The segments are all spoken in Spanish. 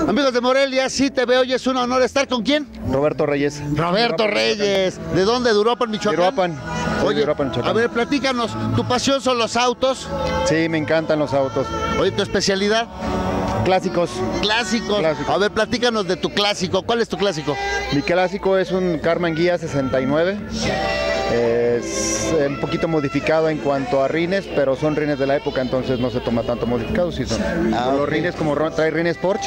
Amigos de Morelia, sí te veo y es un honor estar ¿con quién? Roberto Reyes. Roberto Reyes. ¿De dónde? ¿De Uruapan, Michoacán? De Uruapan. Oye, de Uruapan, Michoacán. a ver, platícanos, ¿tu pasión son los autos? Sí, me encantan los autos. Oye, ¿tu especialidad? Clásicos. Clásicos. A ver, platícanos de tu clásico. ¿Cuál es tu clásico? Mi clásico es un Karmann Ghia 69. Es un poquito modificado en cuanto a rines, pero son rines de la época, entonces no se toma tanto modificado. Sí son los rines como trae rines Porsche.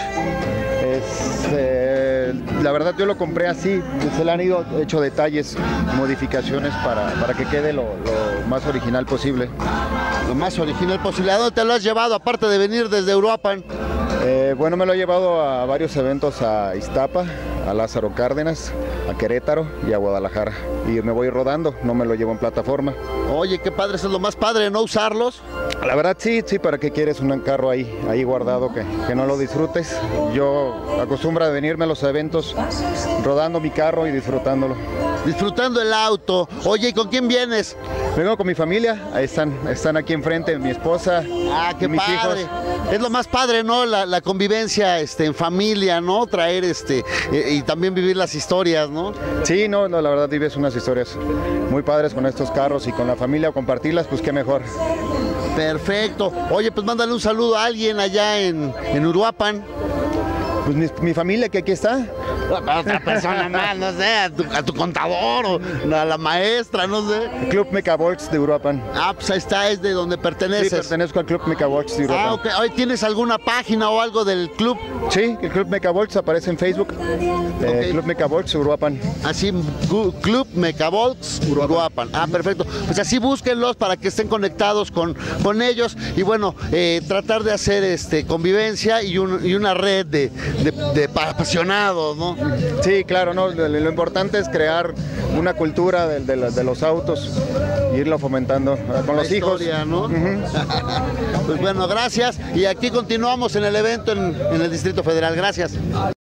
La verdad yo lo compré así, se le han ido hecho detalles, modificaciones para que quede lo más original posible. Lo más original posible. ¿A dónde te lo has llevado, aparte de venir desde Uruapan? Bueno, me lo he llevado a varios eventos, a Iztapa, a Lázaro Cárdenas, a Querétaro y a Guadalajara. Y me voy rodando, no me lo llevo en plataforma. Oye, qué padre, eso es lo más padre, ¿no? Usarlos. La verdad sí, ¿para qué quieres un carro ahí guardado que no lo disfrutes? Yo acostumbro a venirme a los eventos rodando mi carro y disfrutándolo. Disfrutando el auto. Oye, ¿y con quién vienes? Vengo con mi familia, ahí están aquí enfrente, mi esposa, qué mis padre. hijos. Es lo más padre, ¿no? La convivencia en familia, ¿no? Traer y también vivir las historias, ¿no? Sí, no, la verdad vives unas historias muy padres con estos carros y con la familia, compartirlas, pues qué mejor. Perfecto. Oye, pues mándale un saludo a alguien allá en Uruapan. Pues mi familia que aquí está. A otra persona más, no sé, a tu contador o a la maestra, no sé. Club Mecavolks de Uruapan. Pues ahí está, es de donde perteneces. Sí, pertenezco al Club Mecavolks de Uruapan. Ok. Hoy ¿tienes alguna página o algo del club? Sí, el Club Mecavolks aparece en Facebook. Club Mecavolks Uruapan. Así, Club Mecavolks Uruapan. Perfecto. Pues así búsquenlos para que estén conectados con ellos y bueno, tratar de hacer convivencia y una red de apasionados, ¿no? Sí, claro, ¿no? Lo importante es crear una cultura de los autos e irlo fomentando con los historia, hijos. ¿no? Pues bueno, gracias. Y aquí continuamos en el evento en el Distrito Federal. Gracias.